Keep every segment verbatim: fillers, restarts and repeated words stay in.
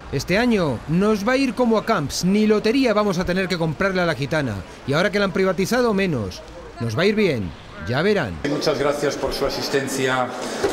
Este año nos va a ir como a Camps, ni lotería vamos a tener que comprarle a la gitana. Y ahora que la han privatizado, menos. Nos va a ir bien, ya verán. Muchas gracias por su asistencia.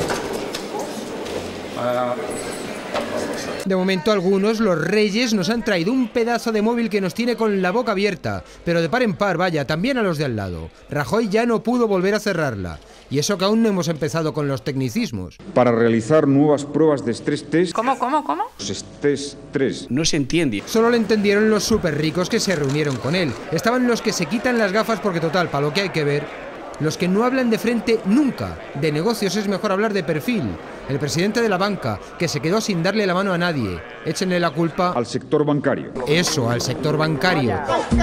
Uh... De momento algunos, los reyes, nos han traído un pedazo de móvil que nos tiene con la boca abierta, pero de par en par, vaya, también a los de al lado. Rajoy ya no pudo volver a cerrarla. Y eso que aún no hemos empezado con los tecnicismos. Para realizar nuevas pruebas de estrés test. ¿Cómo, cómo, cómo? Estrés tres. No se entiende. Solo le entendieron los súper ricos que se reunieron con él. Estaban los que se quitan las gafas porque total, para lo que hay que ver. Los que no hablan de frente nunca. De negocios es mejor hablar de perfil. El presidente de la banca, que se quedó sin darle la mano a nadie. Échenle la culpa al sector bancario. Eso, al sector bancario.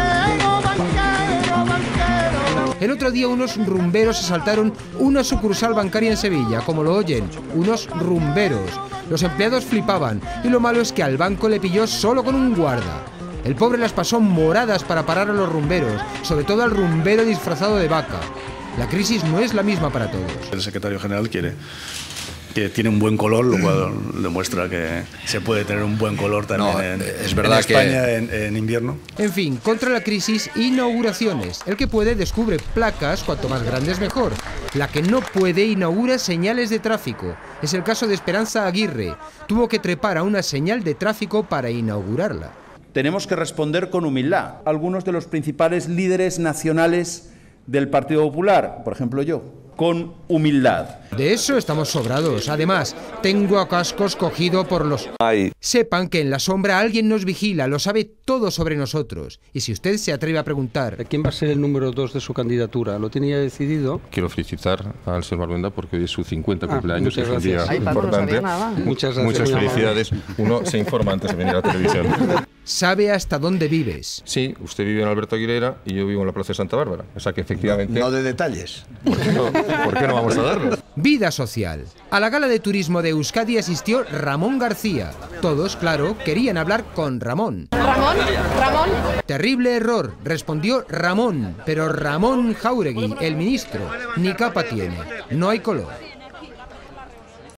El otro día unos rumberos asaltaron una sucursal bancaria en Sevilla, como lo oyen, unos rumberos. Los empleados flipaban y lo malo es que al banco le pilló solo con un guarda. El pobre las pasó moradas para parar a los rumberos, sobre todo al rumbero disfrazado de vaca. La crisis no es la misma para todos. El secretario general quiere que tiene un buen color, lo cual demuestra que se puede tener un buen color también no, en, es verdad en España que... en, en invierno. En fin, contra la crisis, inauguraciones. El que puede descubre placas, cuanto más grandes mejor. La que no puede inaugura señales de tráfico. Es el caso de Esperanza Aguirre. Tuvo que trepar a una señal de tráfico para inaugurarla. Tenemos que responder con humildad. Algunos de los principales líderes nacionales del Partido Popular, por ejemplo yo, con humildad. De eso estamos sobrados. Además, tengo a cascos cogido por los... Ay. Sepan que en la sombra alguien nos vigila, lo sabe todo sobre nosotros. Y si usted se atreve a preguntar... ¿Quién va a ser el número dos de su candidatura? ¿Lo tenía decidido? Quiero felicitar al señor Marvenda porque hoy es su cincuenta ah, cumpleaños. Muchas es un gracias. día Ay, Paco, importante. No sabía nada. Muchas gracias. Muchas felicidades. Uno se informa antes de venir a la televisión. Sabe hasta dónde vives. Sí, usted vive en Alberto Aguilera y yo vivo en la Plaza de Santa Bárbara. O sea que efectivamente... No, no de detalles. ¿Por qué no, ¿por qué no vamos a darlo? Vida social. A la gala de turismo de Euskadi asistió Ramón García. Todos, claro, querían hablar con Ramón. ¿Ramón? ¿Ramón? Terrible error, respondió Ramón, pero Ramón Jáuregui, el ministro, ni capa tiene, no hay color.